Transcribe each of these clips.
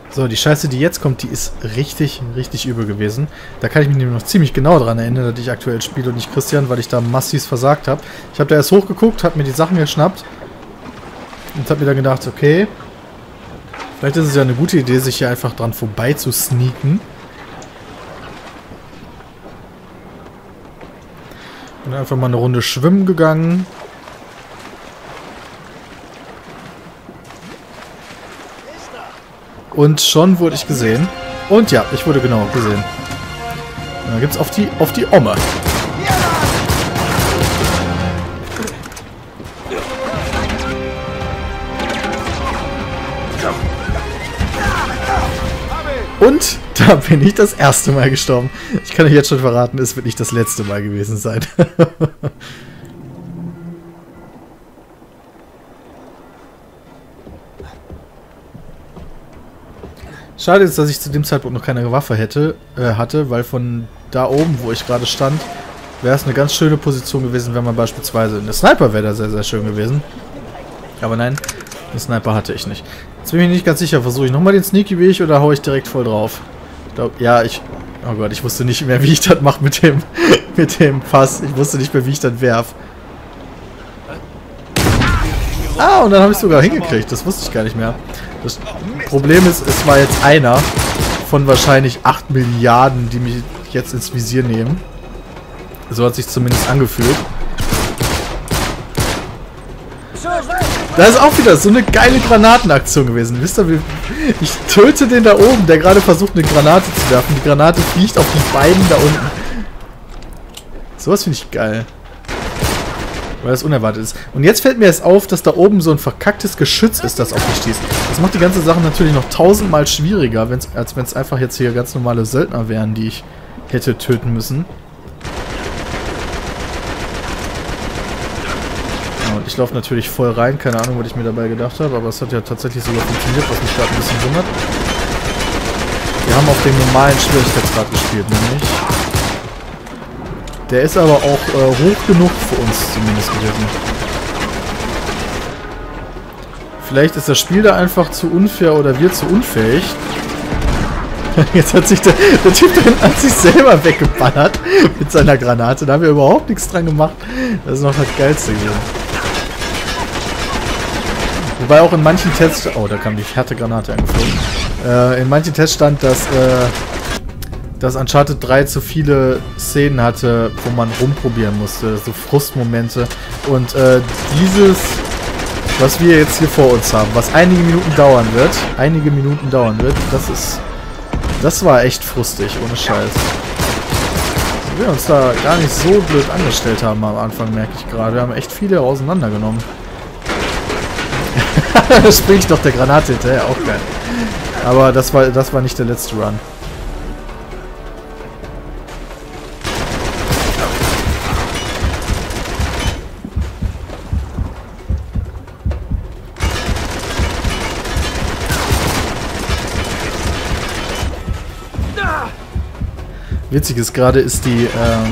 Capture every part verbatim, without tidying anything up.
So, die Scheiße, die jetzt kommt, die ist richtig, richtig übel gewesen. Da kann ich mich nämlich noch ziemlich genau dran erinnern, dass ich aktuell spiele und nicht Christian, weil ich da massiv versagt habe. Ich habe da erst hochgeguckt, habe mir die Sachen geschnappt und habe mir dann gedacht, okay, vielleicht ist es ja eine gute Idee, sich hier einfach dran vorbei zu sneaken. Bin einfach mal eine Runde schwimmen gegangen. Und schon wurde ich gesehen. Und ja, ich wurde genau gesehen. Und dann gibt's auf die, auf die Omme. Und da bin ich das erste Mal gestorben. Ich kann euch jetzt schon verraten, es wird nicht das letzte Mal gewesen sein. Schade ist, dass ich zu dem Zeitpunkt noch keine Waffe hätte, äh, hatte, weil von da oben, wo ich gerade stand, wäre es eine ganz schöne Position gewesen, wenn man beispielsweise... Eine Sniper wäre da sehr, sehr schön gewesen. Aber nein, eine Sniper hatte ich nicht. Jetzt bin ich mir nicht ganz sicher, versuche ich nochmal den Sneaky Weg oder haue ich direkt voll drauf? Ich glaub, ja, ich... Oh Gott, ich wusste nicht mehr, wie ich das mache mit dem, mit dem Pass. Ich wusste nicht mehr, wie ich das werf. Ah, und dann habe ich es sogar hingekriegt. Das wusste ich gar nicht mehr. Das Problem ist, es war jetzt einer von wahrscheinlich acht Milliarden, die mich jetzt ins Visier nehmen. So hat sich zumindest angefühlt. Da ist auch wieder so eine geile Granatenaktion gewesen. Wisst ihr, wie ich töte den da oben, der gerade versucht, eine Granate zu werfen. Die Granate fliegt auf die beiden da unten. Sowas finde ich geil. Weil das unerwartet ist. Und jetzt fällt mir erst auf, dass da oben so ein verkacktes Geschütz ist, das auf mich schießt. Das macht die ganze Sache natürlich noch tausendmal schwieriger, wenn's, als wenn es einfach jetzt hier ganz normale Söldner wären, die ich hätte töten müssen. Ja, und ich laufe natürlich voll rein. Keine Ahnung, was ich mir dabei gedacht habe, aber es hat ja tatsächlich sogar funktioniert, was mich gerade ein bisschen wundert. Wir haben auf dem normalen Schwierigkeitsgrad gespielt, nämlich. Der ist aber auch äh, hoch genug für uns zumindest gewesen. Vielleicht ist das Spiel da einfach zu unfair oder wir zu unfähig. Jetzt hat sich der, der Typ da hinten hat sich selber weggeballert mit seiner Granate. Da haben wir überhaupt nichts dran gemacht. Das ist noch das Geilste hier. Wobei auch in manchen Tests... Oh, da kam die Härtegranate angeflogen. Äh, in manchen Tests stand, dass... Äh, dass Uncharted drei zu viele Szenen hatte, wo man rumprobieren musste, so Frustmomente. Und äh, dieses, was wir jetzt hier vor uns haben, was einige Minuten dauern wird, einige Minuten dauern wird, das ist, das war echt frustig, ohne Scheiß. Wir uns da gar nicht so blöd angestellt haben am Anfang, merke ich gerade. Wir haben echt viele auseinandergenommen. Da springt doch der Granate hinterher, auch geil. Aber das war, das war nicht der letzte Run. Witzig ist gerade, ist die, ähm,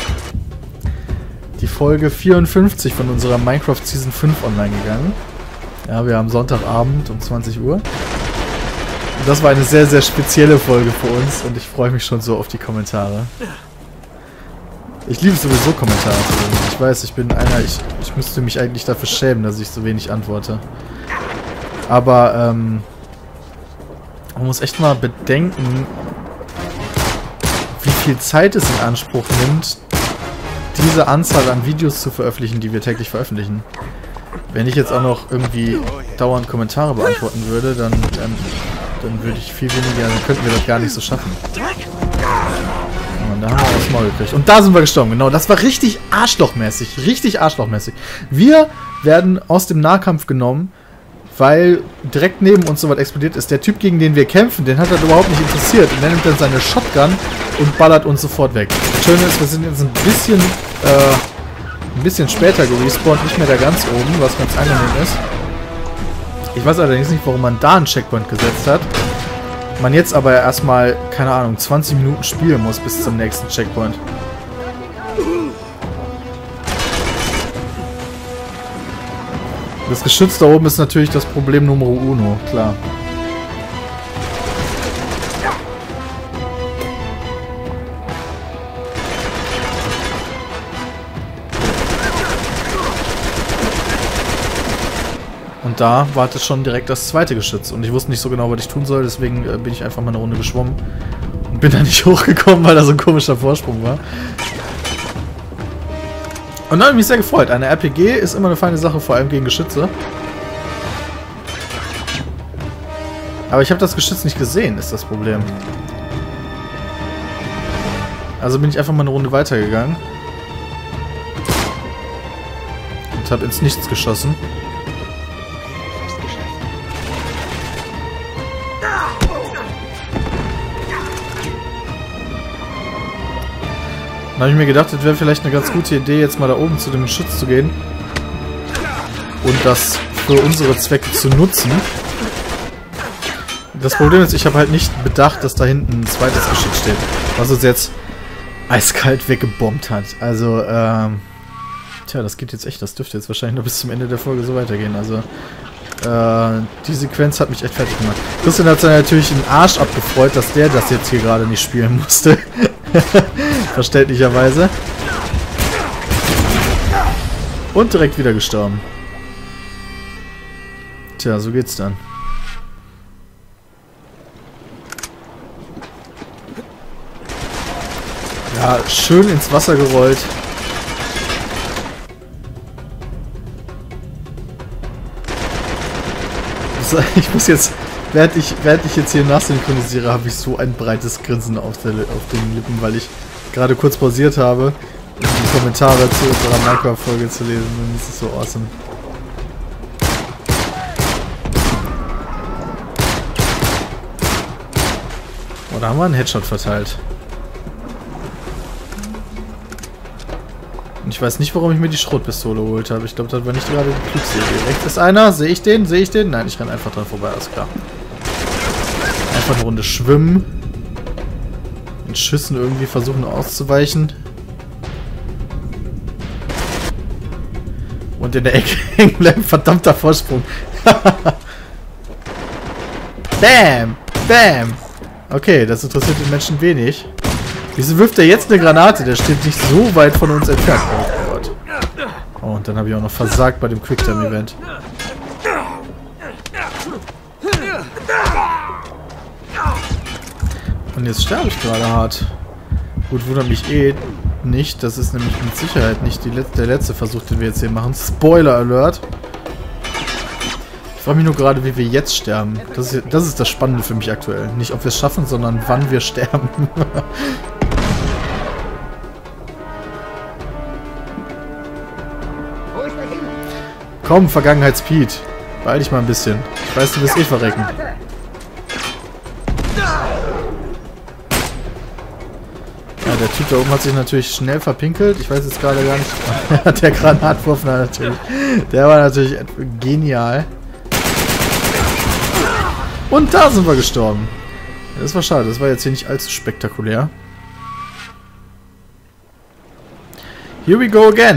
die Folge vierundfünfzig von unserer Minecraft Season fünf online gegangen. Ja, wir haben Sonntagabend um zwanzig Uhr. Und das war eine sehr, sehr spezielle Folge für uns und ich freue mich schon so auf die Kommentare. Ich liebe es sowieso, Kommentare zu lesen. Ich weiß, ich bin einer, ich, ich müsste mich eigentlich dafür schämen, dass ich so wenig antworte. Aber, ähm, man muss echt mal bedenken, wie viel Zeit es in Anspruch nimmt, diese Anzahl an Videos zu veröffentlichen, die wir täglich veröffentlichen. Wenn ich jetzt auch noch irgendwie dauernd Kommentare beantworten würde, dann, dann, dann würde ich viel weniger, dann könnten wir das gar nicht so schaffen. Und da haben wir aufs Maul gekriegt. Und da sind wir gestorben, genau. Das war richtig arschlochmäßig, richtig arschlochmäßig. Wir werden aus dem Nahkampf genommen, weil direkt neben uns so was explodiert ist. Der Typ, gegen den wir kämpfen, den hat das überhaupt nicht interessiert. Und der nimmt dann seine Shotgun und ballert uns sofort weg. Das Schöne ist, wir sind jetzt ein bisschen, äh, ein bisschen später gerespawnt, nicht mehr da ganz oben, was ganz angenehm ist. Ich weiß allerdings nicht, warum man da einen Checkpoint gesetzt hat. Man jetzt aber erstmal, keine Ahnung, zwanzig Minuten spielen muss bis zum nächsten Checkpoint. Das Geschütz da oben ist natürlich das Problem Numero uno, klar. Und da wartet schon direkt das zweite Geschütz. Und ich wusste nicht so genau, was ich tun soll, deswegen äh, bin ich einfach mal eine Runde geschwommen. Und bin da nicht hochgekommen, weil da so ein komischer Vorsprung war. Und da habe ich mich sehr gefreut. Eine R P G ist immer eine feine Sache, vor allem gegen Geschütze. Aber ich habe das Geschütz nicht gesehen, ist das Problem. Also bin ich einfach mal eine Runde weitergegangen. Und habe ins Nichts geschossen. Dann habe ich mir gedacht, es wäre vielleicht eine ganz gute Idee, jetzt mal da oben zu dem Geschütz zu gehen. Und das für unsere Zwecke zu nutzen. Das Problem ist, ich habe halt nicht bedacht, dass da hinten ein zweites Geschütz steht. Was uns jetzt eiskalt weggebombt hat. Also, ähm... Tja, das geht jetzt echt. Das dürfte jetzt wahrscheinlich noch bis zum Ende der Folge so weitergehen. Also, äh... die Sequenz hat mich echt fertig gemacht. Christian hat sich natürlich einen Arsch abgefreut, dass der das jetzt hier gerade nicht spielen musste. Verständlicherweise. Und direkt wieder gestorben. Tja, so geht's dann. Ja, schön ins Wasser gerollt. Ich muss jetzt, während ich, während ich jetzt hier nachsynchronisiere, habe ich so ein breites Grinsen auf, der, auf den Lippen, weil ich gerade kurz pausiert habe, um die Kommentare zu unserer Minecraft-Folge zu lesen. Und das ist so awesome. Oh, da haben wir einen Headshot verteilt. Und ich weiß nicht, warum ich mir die Schrotpistole geholt habe. Ich glaube, das war nicht gerade die klügste Idee. Rechts ist einer. Sehe ich den? Sehe ich den? Nein, ich renne einfach dran vorbei. Alles klar. Einfach eine Runde schwimmen. Mit Schüssen irgendwie versuchen auszuweichen. Und in der Ecke hängen bleiben. Verdammter Vorsprung. Bam! Bam! Okay, das interessiert den Menschen wenig. Wieso wirft er jetzt eine Granate? Der steht nicht so weit von uns entfernt. Oh Gott. Oh, und dann habe ich auch noch versagt bei dem Quicktime-Event. Und jetzt sterbe ich gerade hart. Gut, wundert mich eh nicht. Das ist nämlich mit Sicherheit nicht die Let der letzte Versuch, den wir jetzt hier machen. Spoiler Alert. Ich frage mich nur gerade, wie wir jetzt sterben. Das ist, das ist das Spannende für mich aktuell. Nicht, ob wir es schaffen, sondern wann wir sterben. Komm, Vergangenheits-Pete. Beeil dich mal ein bisschen. Ich weiß, du wirst eh verrecken. Ja, der Typ da oben hat sich natürlich schnell verpinkelt. Ich weiß jetzt gerade gar nicht. Der Granatwurf natürlich. Der war natürlich genial. Und da sind wir gestorben. Das war schade. Das war jetzt hier nicht allzu spektakulär. Here we go again.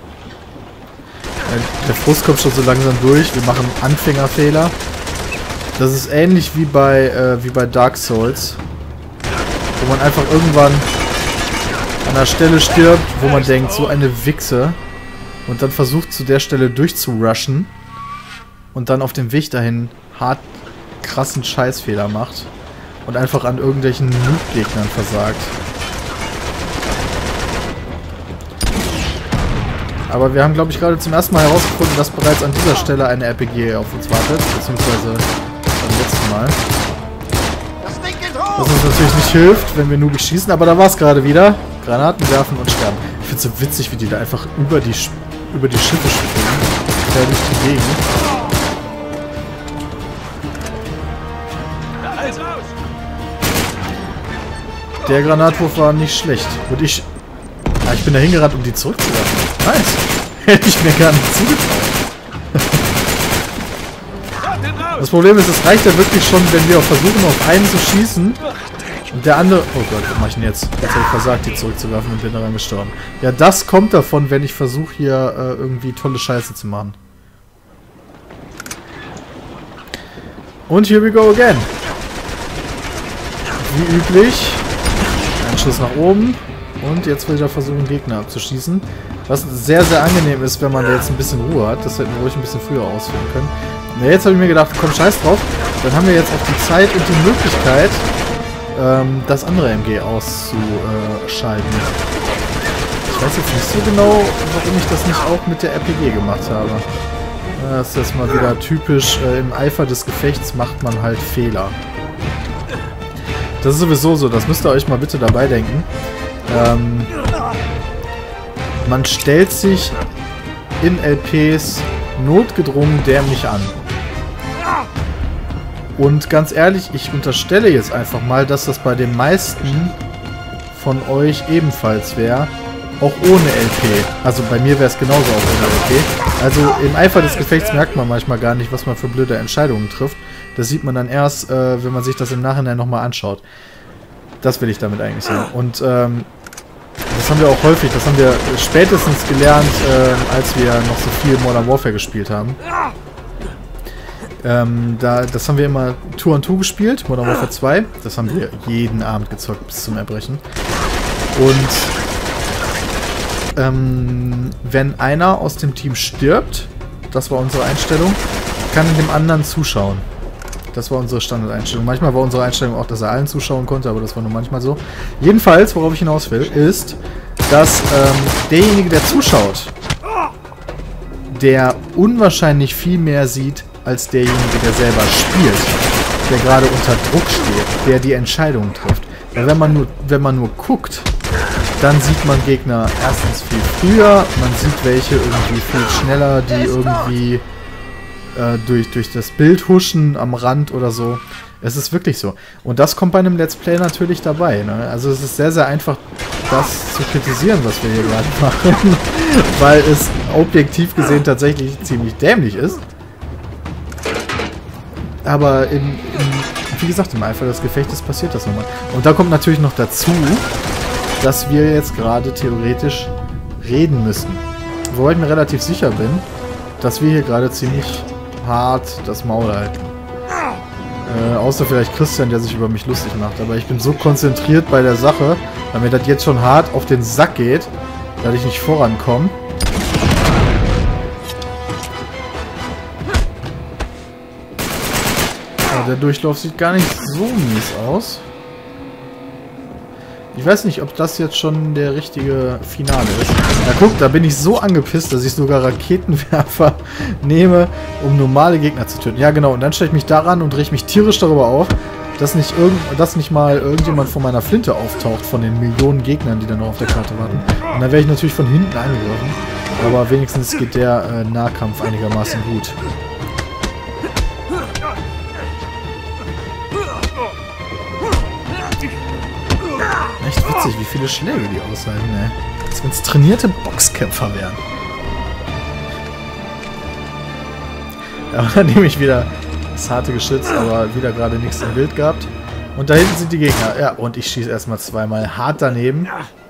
Der Frust kommt schon so langsam durch. Wir machen Anfängerfehler. Das ist ähnlich wie bei, äh, wie bei Dark Souls. Wo man einfach irgendwann an einer Stelle stirbt, wo man denkt, so eine Wichse. Und dann versucht zu der Stelle durchzurushen. Und dann auf dem Weg dahin hart krassen Scheißfehler macht. Und einfach an irgendwelchen Noob-Gegnern versagt. Aber wir haben, glaube ich, gerade zum ersten Mal herausgefunden, dass bereits an dieser Stelle eine R P G auf uns wartet. Beziehungsweise beim letzten Mal. Was uns natürlich nicht hilft, wenn wir nur schießen. Aber da war es gerade wieder. Granaten werfen und sterben. Ich finde es so witzig, wie die da einfach über die, über die Schiffe springen. Quer durch die Gegend. Der Granatwurf war nicht schlecht. Und ich... Ah, ich bin da hingerannt, um die zurückzuwerfen. Nice. Hätte ich mir gar nicht zugetraut. Das Problem ist, es reicht ja wirklich schon, wenn wir auch versuchen, auf einen zu schießen. Und der andere... Oh Gott, was mache ich denn jetzt? Jetzt habe ich versagt, die zurückzuwerfen und bin daran gestorben. Ja, das kommt davon, wenn ich versuche, hier äh, irgendwie tolle Scheiße zu machen. Und here we go again. Wie üblich. Ein Schuss nach oben. Und jetzt will ich versuchen, Gegner abzuschießen. Was sehr, sehr angenehm ist, wenn man da jetzt ein bisschen Ruhe hat. Das hätten wir ruhig ein bisschen früher ausführen können. Na, jetzt habe ich mir gedacht, komm, scheiß drauf. Dann haben wir jetzt auch die Zeit und die Möglichkeit, ähm, das andere M G auszuschalten. Ich weiß jetzt nicht so genau, warum ich das nicht auch mit der R P G gemacht habe. Das ist mal wieder typisch, äh, im Eifer des Gefechts macht man halt Fehler. Das ist sowieso so, das müsst ihr euch mal bitte dabei denken. Ähm, man stellt sich in L Ps notgedrungen dämlich an. Und ganz ehrlich, ich unterstelle jetzt einfach mal, dass das bei den meisten von euch ebenfalls wäre. Auch ohne L P. Also bei mir wäre es genauso auch ohne L P. Also im Eifer des Gefechts merkt man manchmal gar nicht, was man für blöde Entscheidungen trifft. Das sieht man dann erst, äh, wenn man sich das im Nachhinein nochmal anschaut. Das will ich damit eigentlich sagen. Und ähm, das haben wir auch häufig, das haben wir spätestens gelernt, äh, als wir noch so viel Modern Warfare gespielt haben. Ähm, da, das haben wir immer Two on Two gespielt, Modern Warfare zwei. Das haben wir jeden Abend gezockt bis zum Erbrechen. Und ähm, wenn einer aus dem Team stirbt, das war unsere Einstellung, kann dem anderen zuschauen. Das war unsere Standardeinstellung. Manchmal war unsere Einstellung auch, dass er allen zuschauen konnte, aber das war nur manchmal so. Jedenfalls, worauf ich hinaus will, ist, dass ähm, derjenige, der zuschaut, der unwahrscheinlich viel mehr sieht, als derjenige, der selber spielt, der gerade unter Druck steht, der die Entscheidungen trifft. Weil wenn man nur, wenn man nur guckt, dann sieht man Gegner erstens viel früher, man sieht welche irgendwie viel schneller, die irgendwie äh, durch, durch das Bild huschen am Rand oder so. Es ist wirklich so. Und das kommt bei einem Let's Play natürlich dabei. Ne? Also es ist sehr, sehr einfach, das zu kritisieren, was wir hier gerade machen, weil es objektiv gesehen tatsächlich ziemlich dämlich ist. Aber in, in, wie gesagt, im Eifer des Gefechtes passiert das nochmal. Und da kommt natürlich noch dazu, dass wir jetzt gerade theoretisch reden müssen. Wobei ich mir relativ sicher bin, dass wir hier gerade ziemlich hart das Maul halten. Äh, außer vielleicht Christian, der sich über mich lustig macht. Aber ich bin so konzentriert bei der Sache, weil mir das jetzt schon hart auf den Sack geht, dass ich nicht vorankomme. Der Durchlauf sieht gar nicht so mies aus. Ich weiß nicht, ob das jetzt schon der richtige Finale ist. Na guck, da bin ich so angepisst, dass ich sogar Raketenwerfer nehme, um normale Gegner zu töten. Ja genau, und dann stelle ich mich daran und reg mich tierisch darüber auf, dass nicht, irgend, dass nicht mal irgendjemand von meiner Flinte auftaucht, von den Millionen Gegnern, die da noch auf der Karte warten. Und dann werde ich natürlich von hinten angegriffen. Aber wenigstens geht der äh, Nahkampf einigermaßen gut. Echt witzig, wie viele Schläge die aushalten, ey. Als wenn es trainierte Boxkämpfer wären. Ja, und dann nehme ich wieder das harte Geschütz, aber wieder gerade nichts im Bild gehabt. Und da hinten sind die Gegner. Ja, und ich schieße erstmal zweimal hart daneben.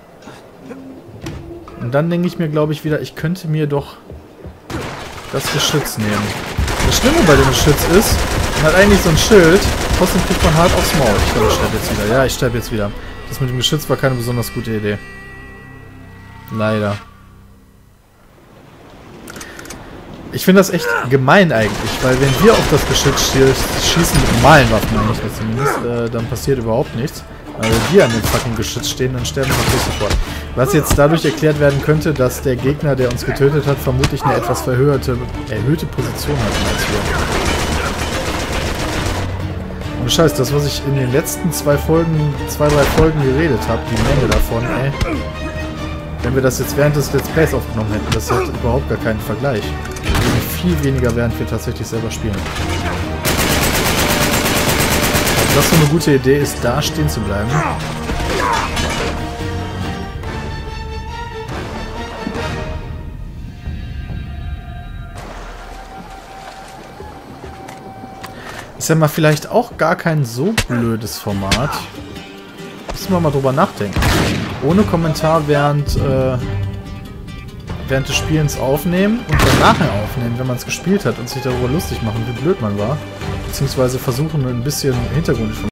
Und dann denke ich mir, glaube ich, wieder, ich könnte mir doch das Geschütz nehmen. Das Schlimme bei dem Geschütz ist, man hat eigentlich so ein Schild, trotzdem kriegt man hart aufs Maul. Ich glaube, ich sterbe jetzt wieder. Ja, ich sterbe jetzt wieder. Das mit dem Geschütz war keine besonders gute Idee. Leider. Ich finde das echt gemein eigentlich, weil wenn wir auf das Geschütz schießen mit normalen Waffen eigentlich zumindest, äh, dann passiert überhaupt nichts. Aber wenn wir an dem fucking Geschütz stehen, dann sterben wir natürlich sofort. Was jetzt dadurch erklärt werden könnte, dass der Gegner, der uns getötet hat, vermutlich eine etwas verhöhte, erhöhte Position hat als wir. Und Scheiß, das, was ich in den letzten zwei Folgen, zwei, drei Folgen geredet habe, die Menge davon, ey. Wenn wir das jetzt während des Let's Plays aufgenommen hätten, das hat überhaupt gar keinen Vergleich. Viel weniger, während wir tatsächlich selber spielen. Ob das so eine gute Idee ist, da stehen zu bleiben. Ist ja mal vielleicht auch gar kein so blödes Format. Müssen wir mal drüber nachdenken. Ohne Kommentar während, äh, während des Spielens aufnehmen und dann nachher aufnehmen, wenn man es gespielt hat und sich darüber lustig machen, wie blöd man war. Beziehungsweise versuchen, ein bisschen Hintergrund